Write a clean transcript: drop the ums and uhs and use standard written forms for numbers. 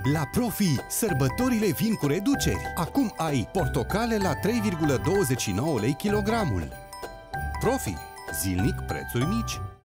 La Profi, sărbătorile vin cu reduceri. Acum ai portocale la 3,29 lei kilogramul. Profi, zilnic prețuri mici.